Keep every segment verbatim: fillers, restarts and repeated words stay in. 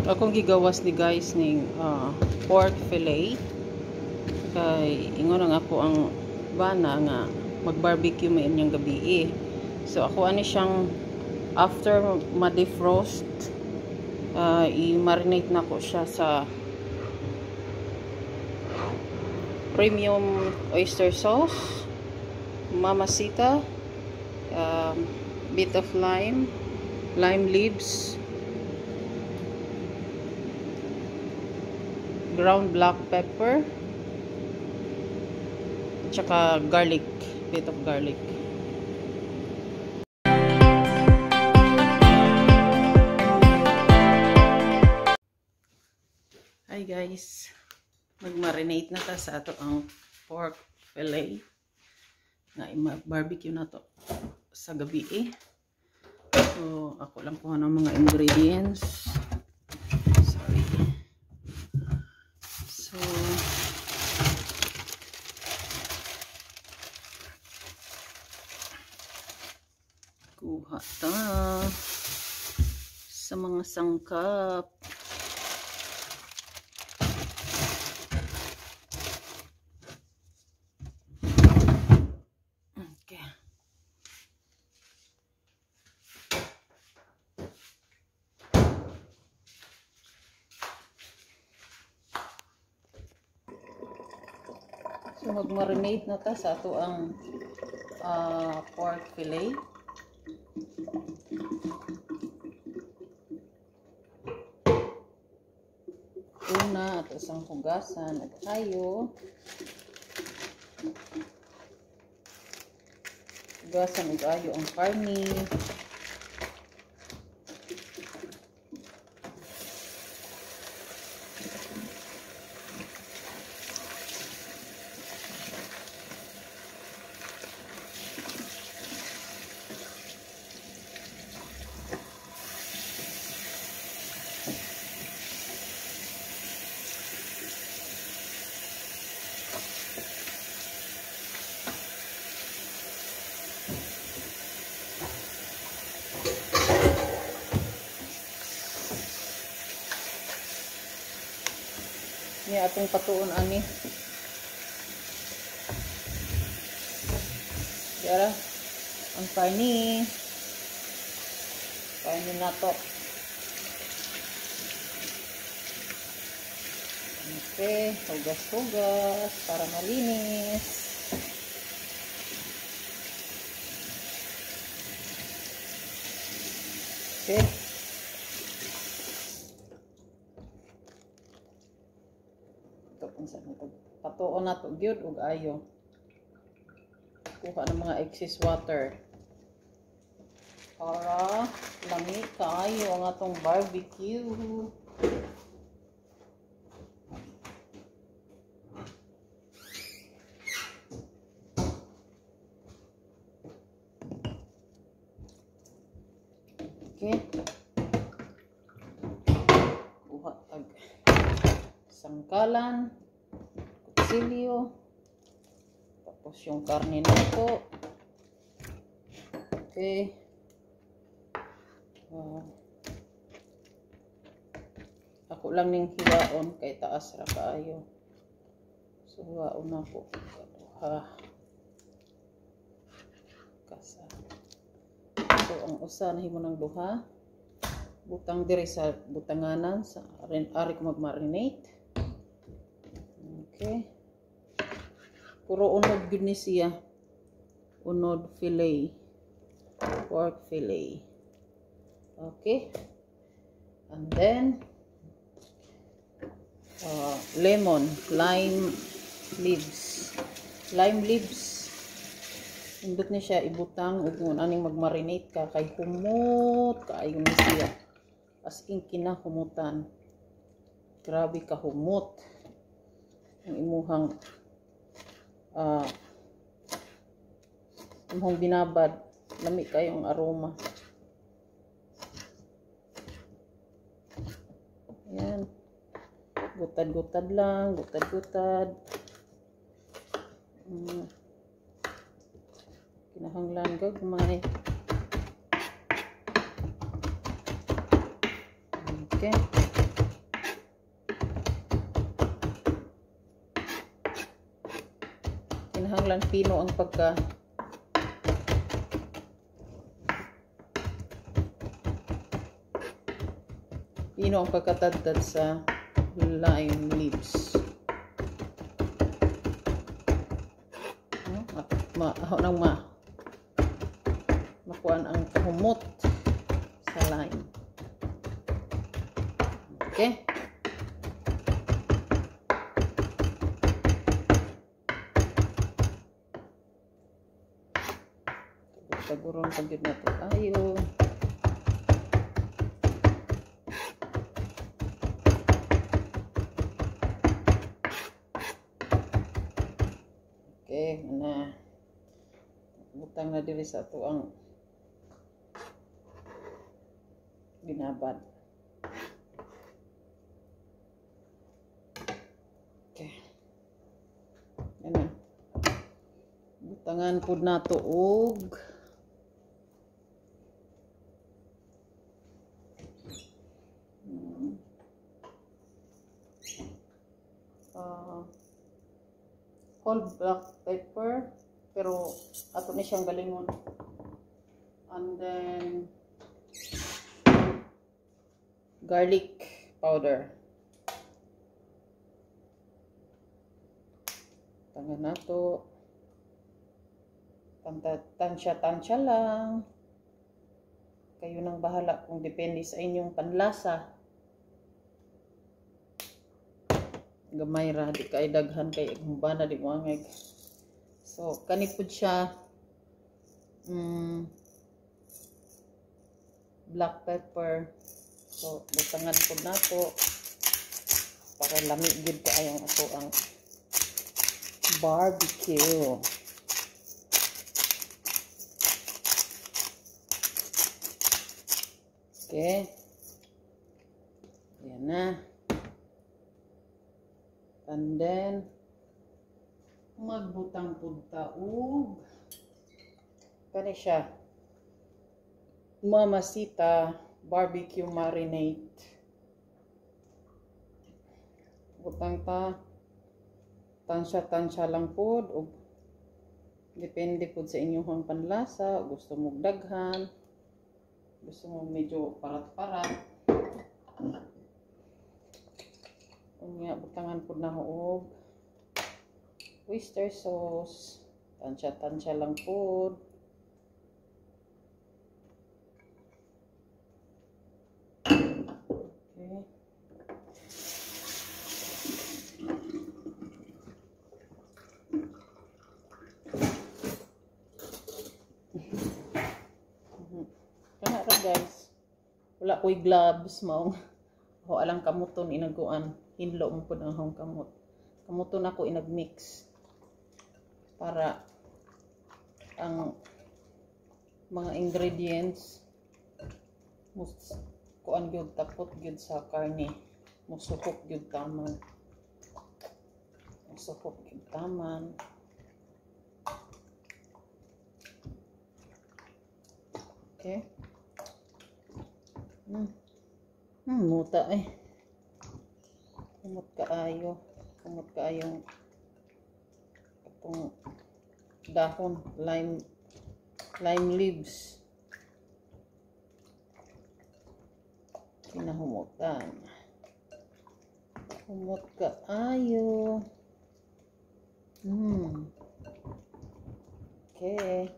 Akong gigawas ni guys ning uh, pork fillet kay ingon nga ako ang bana nga mag-barbecue may inyong gabi eh. So ako ani siyang after ma-defrost uh, i-marinate na ko siya sa premium oyster sauce, mamacita, um, bit of lime, lime leaves, ground black pepper, tsaka garlic, bit of garlic. Hi guys, mag-marinate na ta sa ato ang pork fillet nga i-barbecue na to sa gabi eh. So ako lang kuha ng mga ingredients. Sorry. So kuha ta sa mga sangkap. Okay. So mag-marinate na ta sa ato ang uh, pork fillet. Una, ato isang hugasan at tayo. Hugasan at tayo ang karni. Ni atong patuon ani. Dara ang karni. Karni na to. Okay, hugas-hugas para malinis. Okay. Patuon na to gyud ug ayo. Kuha ng mga excess water para lami kaayo ang atong barbecue. Okay. Kuha tag sangkalan, kutsilyo, tapos yung karne nato. Okay. Uh, ako lang ning hiwaon kay taas ra kaayo. So hiwaon ako. Ha. Kasa. So ang usa nahimo ng duha. Butang diri sa butanganan sa ari ko mag-marinate. Okay. Puro unod gud ni siya. Unod fillet. Pork fillet. Okay. And then uh, lemon, lime leaves. Lime leaves. Indot ni siya ibutang ug kun aning mag-marinate ka kay humot kaayo ni siya. As in kinahumutan. Grabe ka humot. Ang imuhang uh, imuhang binabad. Lami kayong aroma. Ayan. Gutad-gutad lang. Gutad-gutad. Hmm. Kinahanglan gagmay. Okay. lang pino ang pagka pino ang pagkatadtad sa lime leaves. Ma, ako nang ma makuhaan ang humot sa lime. Okay? Taguron pagod na ito tayo. Okay, na butang na dili sa ito ang binabad. Okay. Yan. Butangan po na ito og hmm. uh, whole black pepper, pero ato ni siyang galingon. And then garlic powder. Tangan nato. Tansya-tansya lang. Kayo nang bahala kung depende sa inyong panlasa. Gamay ra, di kay daghan kay gumbana di mo angay. So kani pud siya mm, black pepper. So butangan pud nato para lami gid kaayong ato ang barbecue. Okay. Yan na. And then magbutang pud ta og kani siya Mamacita barbecue marinade. Butang ta tansya-tansya lang pud og depende pud sa inyong panlasa. Gusto mo daghan, gusto mo medyo parat-parat. Unya butangan pud na og oyster sauce. Tansya-tansya lang pud. Okay. Kana ra guys. Wala ko'y gloves maong ako alang kamuton inaguan. Hinlo mo pud ang akong kamot. Kamuton ako inagmix para ang mga ingredients mus kuan gyud tapot gyud sa karne, musukok gyud taman. Musukok gyud taman. Okay. Hmm. Hmm, muta eh. Kumot kaayo. Kumot kaayong itong dahon, lime lime leaves. Kinahumutan. Kumot kaayo. Hmm. Okay.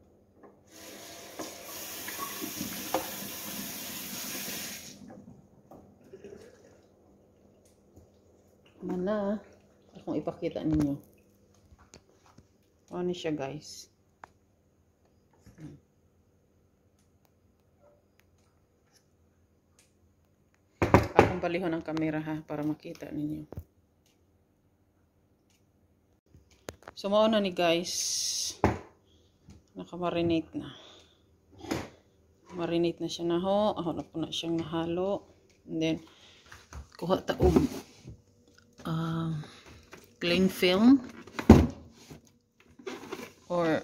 Mana akong ipakita ninyo. Ano siya guys? Hmm. Akong palihon ang camera ha para makita ninyo. So mao na ni guys. Naka-marinate na. Marinate na siya na ho. Ako na po na siyang nahalo. And then kuha ta og Uh, cling film or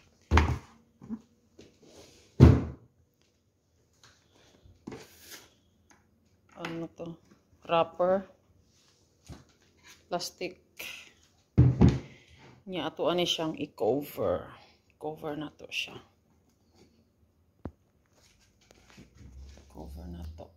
ano to, wrapper, plastic Nya ato ani siyang i-cover. Cover na to siya. Cover na to.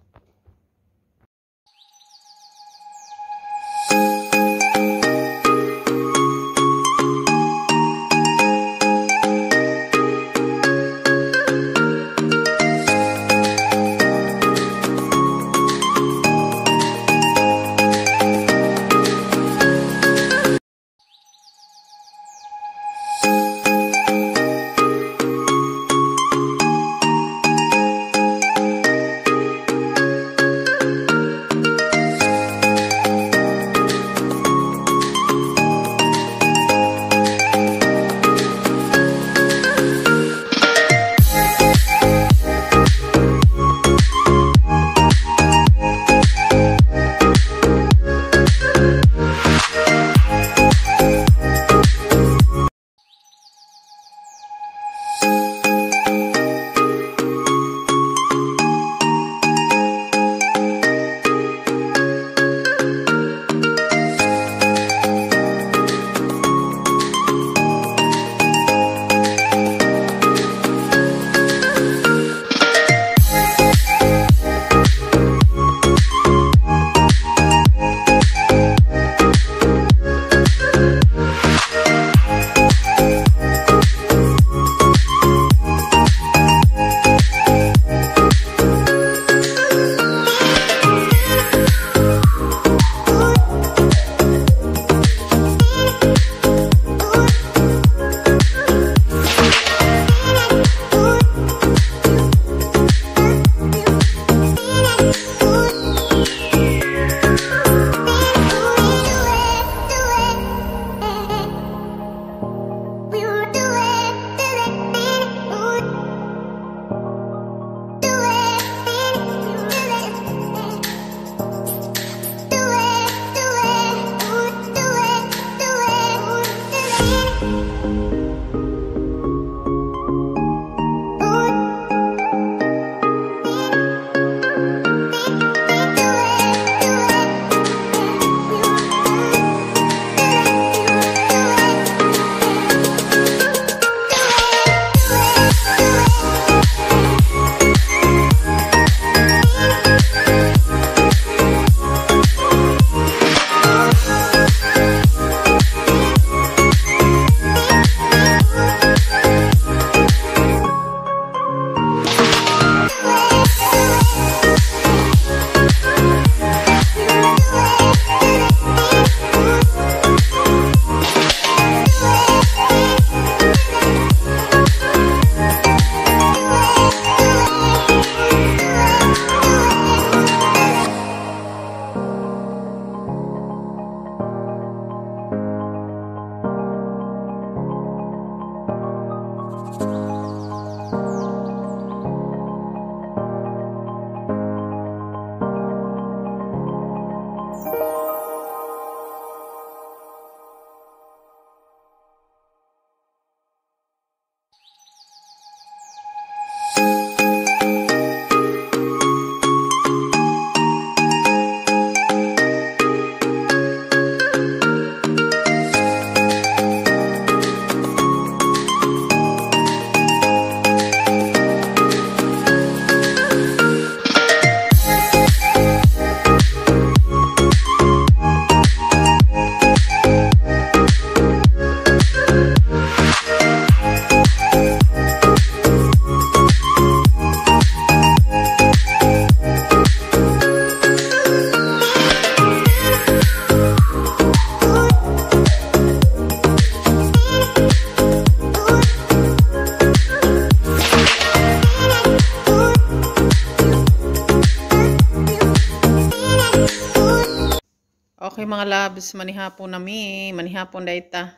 Okay mga labs, manihapon nami, manihapon dayta.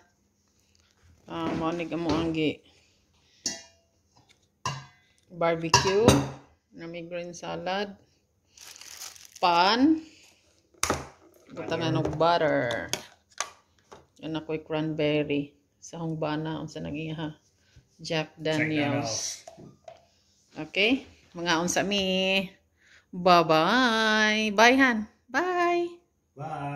Ah, uh, manig mo anggi. Barbecue, nami green salad, pan, butangan og butter. Yan ako'y cranberry sa hungbana unsa nagiha. Jack Daniels. Okay, mga unsa mi. Bye-bye. Bye han. Bye. Bye.